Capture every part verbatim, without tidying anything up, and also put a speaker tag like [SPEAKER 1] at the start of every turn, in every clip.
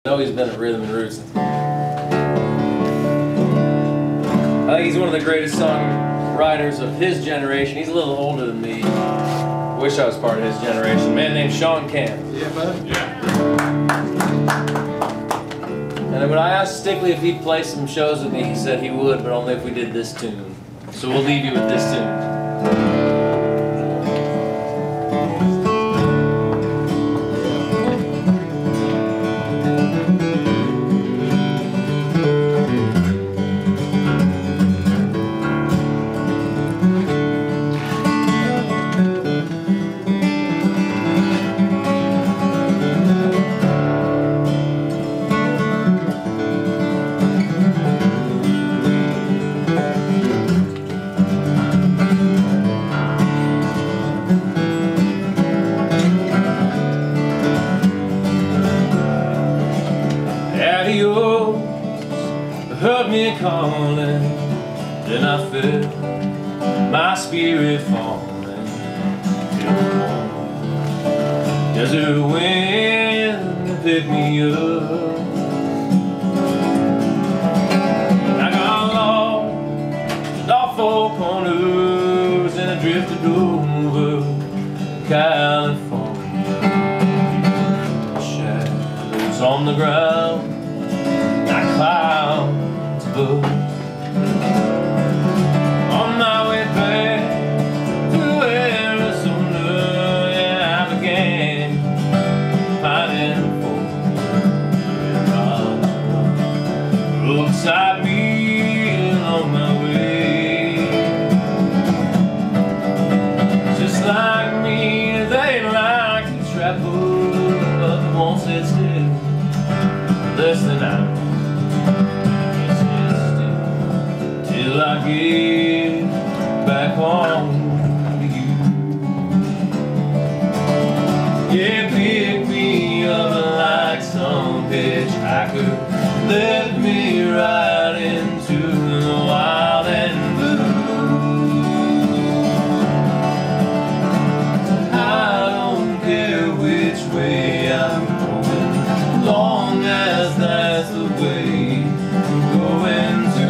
[SPEAKER 1] I know he's been at Rhythm and Roots. I think he's one of the greatest songwriters of his generation. He's a little older than me. Wish I was part of his generation. A man named Shawn Camp.
[SPEAKER 2] Yeah, bud. Yeah.
[SPEAKER 1] And when I asked Stickley if he'd play some shows with me, he said he would, but only if we did this tune. So we'll leave you with this tune. Adios, heard me calling, then I felt my spirit falling. Desert wind picked me up. I got lost off four corners and I drifted over California. Shadows on the ground, clouds above. On my way back to Arizona, yeah, I began pining for the roadside meal on my way. Just like me, they like to travel, but they won't sit still less than I. Till I get back home to you. Yeah, pick me up like some hitchhiker, let me ride into the wild and blue. I don't care which way I'm going, long as that's the way I'm going to.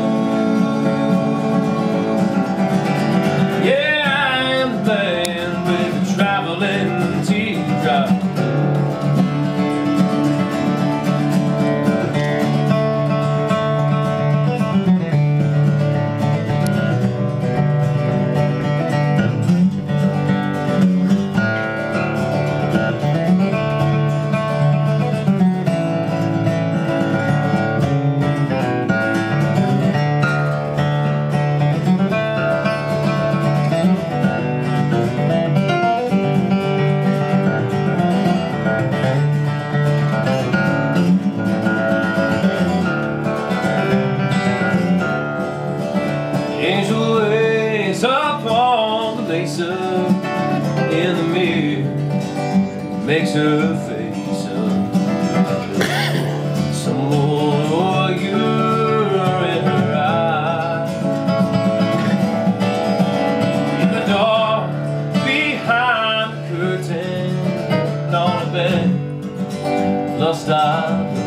[SPEAKER 1] Angel lays upon the mesa in the mirror, makes her face up. Some more you're in her eye. In the dark, behind the curtain, on a bed, lost I